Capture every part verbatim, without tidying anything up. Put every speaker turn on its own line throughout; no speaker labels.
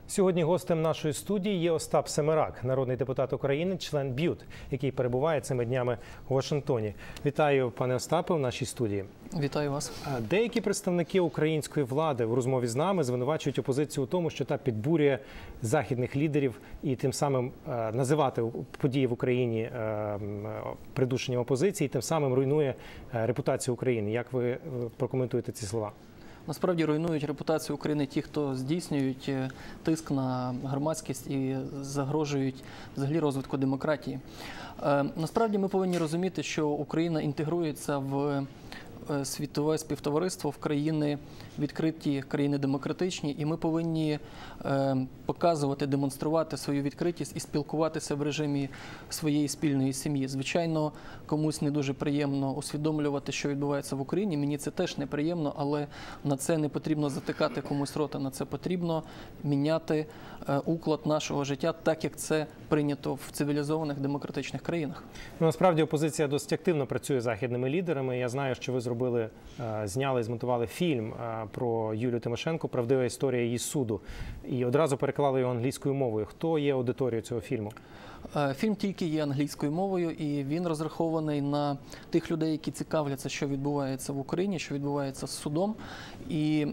Сьогодні гостем нашої студії є Остап Семерак, народний депутат України, член БЮТ, який перебуває цими днями у Вашингтоні. Вітаю, пане Остапе, в нашій студії.
Вітаю вас.
Деякі представники української влади в розмові з нами звинувачують опозицію у тому, що та підбурює західних лідерів і тим самим називати події в Україні придушенням опозиції, тим самим руйнує репутацію України. Як ви прокоментуєте ці слова?
Насправді руйнують репутацію України ті, хто здійснюють тиск на громадськість і загрожують взагалі розвитку демократії. Насправді ми повинні розуміти, що Україна інтегрується в світове співтовариство, в країни відкриті, країни демократичні, і ми повинні показувати, демонструвати свою відкритість і спілкуватися в режимі своєї спільної сім'ї. Звичайно, комусь не дуже приємно усвідомлювати, що відбувається в Україні, мені це теж неприємно, але на це не потрібно затикати комусь рота, на це потрібно міняти уклад нашого життя, так як це прийнято в цивілізованих демократичних країнах.
Ну, насправді опозиція досить активно працює з західними лідерами. Я знаю, що ви зробили, зняли, змонтували фільм про Юлію Тимошенко «Правдива історія її суду» і одразу переклали його англійською мовою. Хто є аудиторією цього фільму?
Фільм тільки є англійською мовою, і він розрахований на тих людей, які цікавляться, що відбувається в Україні, що відбувається з судом. І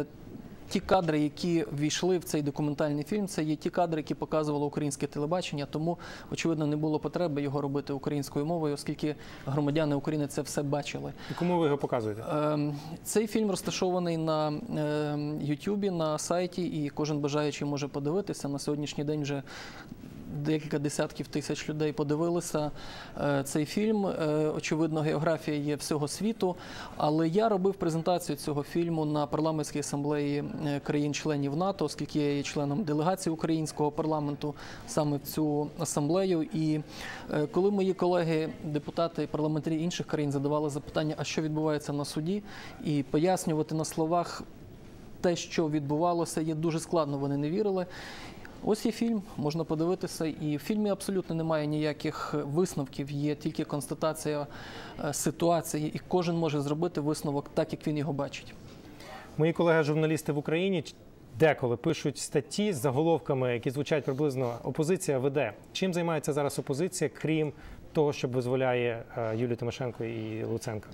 ті кадри, які ввійшли в цей документальний фільм, це є ті кадри, які показувало українське телебачення, тому, очевидно, не було потреби його робити українською мовою, оскільки громадяни України це все бачили.
І кому ви його показуєте?
Цей фільм розташований на Ютубі, на сайті, і кожен бажаючий може подивитися. На сьогоднішній день вже декілька десятків тисяч людей подивилися цей фільм. Очевидно, географія є всього світу, але я робив презентацію цього фільму на парламентській асамблеї країн-членів НАТО, оскільки я є членом делегації українського парламенту саме в цю асамблею. І коли мої колеги, депутати і парламентарі інших країн задавали запитання, а що відбувається на суді, і пояснювати на словах те, що відбувалося, є дуже складно, вони не вірили. Ось є фільм, можна подивитися, і в фільмі абсолютно немає ніяких висновків, є тільки констатація ситуації, і кожен може зробити висновок так, як він його бачить.
Мої колеги-журналісти в Україні деколи пишуть статті з заголовками, які звучать приблизно «Опозиція веде». Чим займається зараз опозиція, крім того, що визволяє Юлію Тимошенко і Луценка?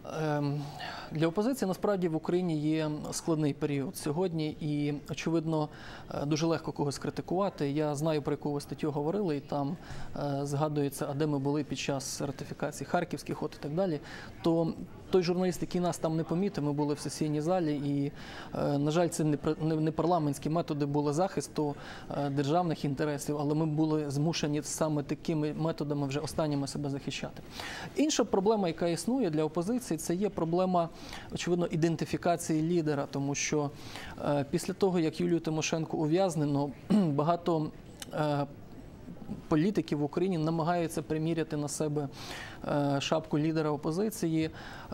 Для опозиції, насправді, в Україні є складний період сьогодні і, очевидно, дуже легко когось критикувати. Я знаю, про яку ви статтю говорили, і там згадується, а де ми були під час ратифікації Харківських угод і так далі. То той журналіст, який нас там не помітив, ми були в сесійній залі, і, на жаль, це не парламентські методи були захисту державних інтересів, але ми були змушені саме такими методами вже останніми себе захищати. Інша проблема, яка існує для опозиції, це є проблема, очевидно, ідентифікації лідера, тому що після того, як Юлію Тимошенко ув'язнено, багато політики в Україні намагаються приміряти на себе шапку лідера опозиції.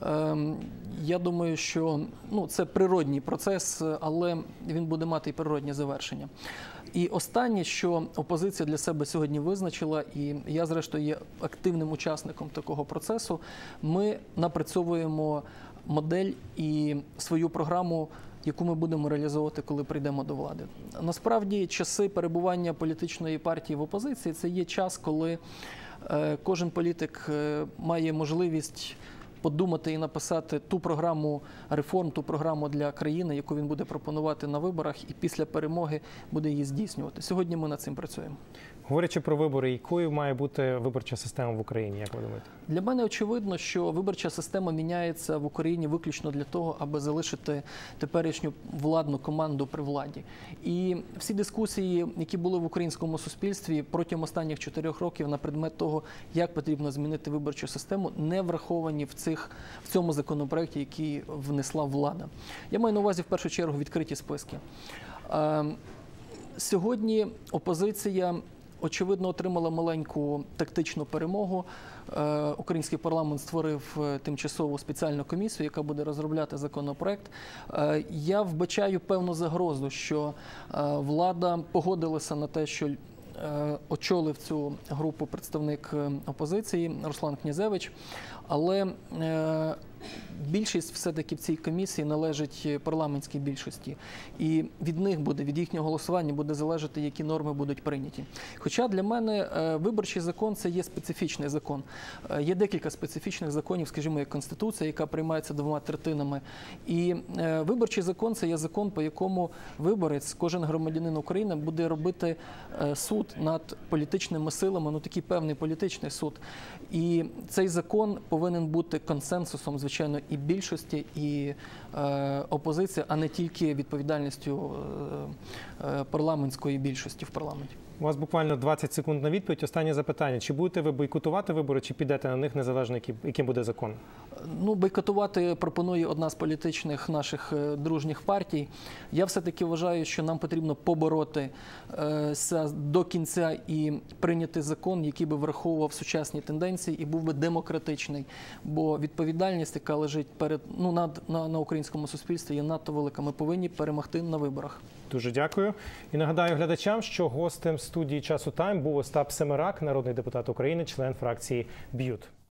Я думаю, що ну, це природній процес, але він буде мати і природнє завершення. І останнє, що опозиція для себе сьогодні визначила, і я, зрештою, є активним учасником такого процесу, ми напрацьовуємо модель і свою програму, яку ми будемо реалізовувати, коли прийдемо до влади. Насправді, часи перебування політичної партії в опозиції – це є час, коли кожен політик має можливість подумати і написати ту програму реформ, ту програму для країни, яку він буде пропонувати на виборах, і після перемоги буде її здійснювати. Сьогодні ми над цим працюємо.
Говорячи про вибори, якою має бути виборча система в Україні, як ви думаєте?
Для мене очевидно, що виборча система міняється в Україні виключно для того, аби залишити теперішню владну команду при владі. І всі дискусії, які були в українському суспільстві протягом останніх чотирьох років на предмет того, як потрібно змінити виборчу систему, не враховані в, цих, в цьому законопроекті, який внесла влада. Я маю на увазі в першу чергу відкриті списки. Сьогодні опозиція, очевидно, отримала маленьку тактичну перемогу. Український парламент створив тимчасову спеціальну комісію, яка буде розробляти законопроект. Я вбачаю певну загрозу, що влада погодилася на те, що очолив цю групу представник опозиції Руслан Князевич, але більшість все-таки в цій комісії належить парламентській більшості. І від них буде, від їхнього голосування буде залежати, які норми будуть прийняті. Хоча для мене виборчий закон – це є специфічний закон. Є декілька специфічних законів, скажімо, як Конституція, яка приймається двома третинами. І виборчий закон – це є закон, по якому виборець, кожен громадянин України буде робити суд над політичними силами, ну такий певний політичний суд. І цей закон повинен бути консенсусом, звичайно, і більшості, і е, опозиції, а не тільки відповідальністю е, парламентської більшості в парламенті.
У вас буквально двадцять секунд на відповідь. Останнє запитання. Чи будете ви бойкотувати вибори, чи підете на них, незалежно яким буде закон?
Ну, бойкотувати пропонує одна з політичних наших дружніх партій. Я все-таки вважаю, що нам потрібно побороти е, до кінця і прийняти закон, який би враховував сучасні тенденції і був би демократичний. Бо відповідальність, яка лежить перед, ну, над, на, на українському суспільстві, є надто велика. Ми повинні перемогти на виборах.
Дуже дякую. І нагадаю глядачам, що гостем студії «Часу Тайм» був Остап Семерак, народний депутат України, член фракції «БЮТ».